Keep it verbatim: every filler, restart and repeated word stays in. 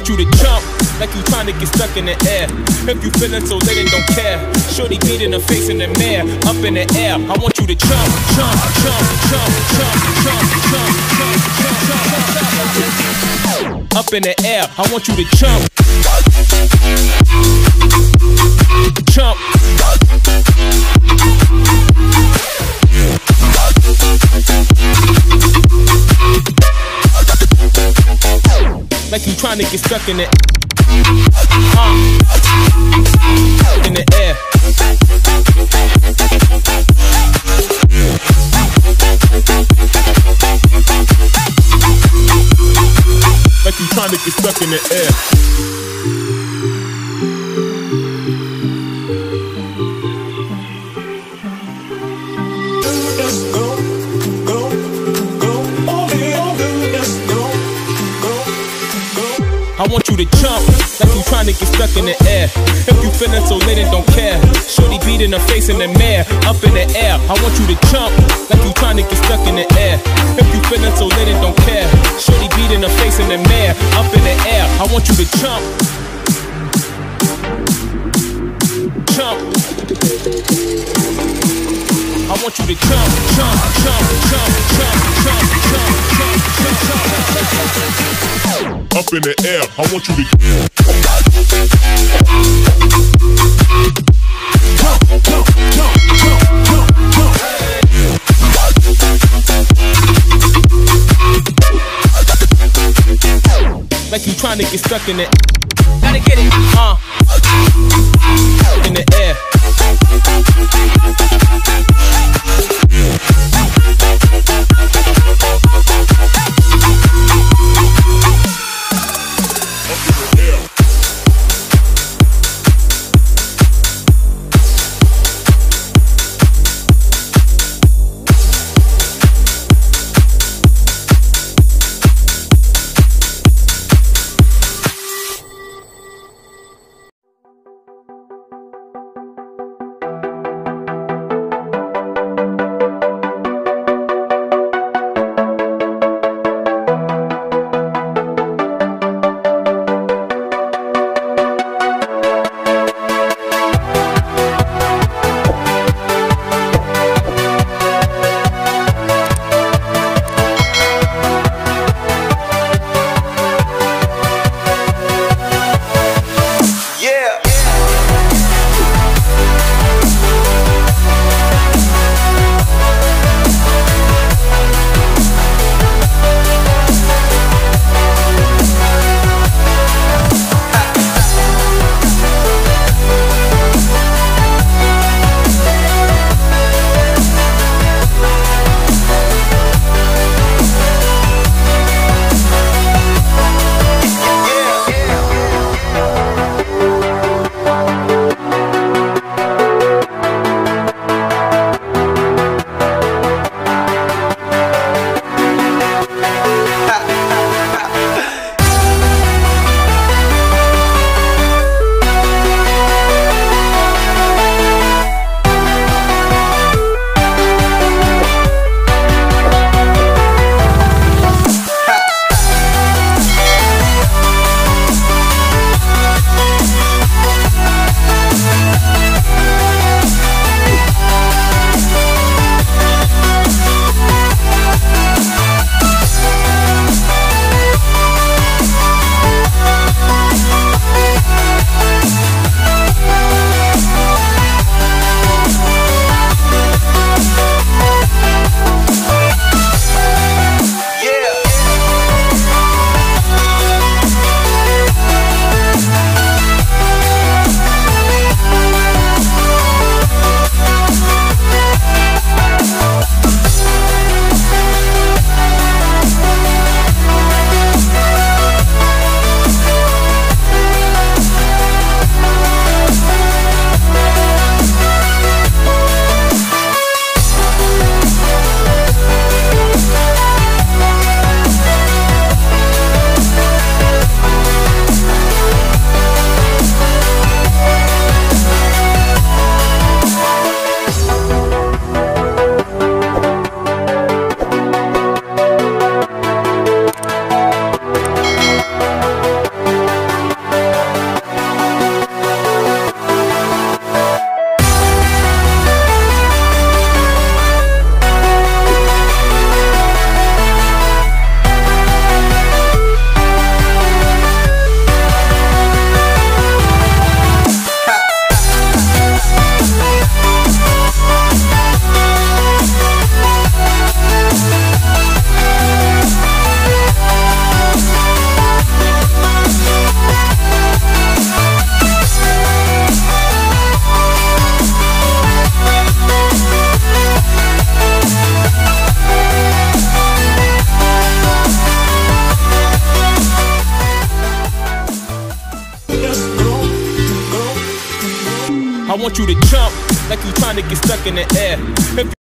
want you to jump like you trying to get stuck in the air. If you feeling so lit and don't care, shorty beating her face in the mirror, up in the air. I want you to jump, jump, jump, jump, jump, jump, jump, jump, jump, jump, up in the air. I want you to jump, jump. Like you trying to get stuck in it. Uh, in the air. Like you trying to get stuck in the air. I want you to jump like you trying to get stuck in the air. If you feeling so lit and don't care, shorty beating her face in the mirror, up in the air. I want you to jump like you trying to get stuck in the air. If you feeling so lit and don't care, shorty beating her face in the mirror, up in the air. I want you to jump, jump. I want you to jump, jump, jump, jump, jump, jump, jump, jump, jump, jump, jump. Up in the air, I want you to jump, jump, jump, jump, jump, jump. Like you trying to get stuck in it. Gotta get it, uh. In the air. I want you to jump like you trying to get stuck in the air. If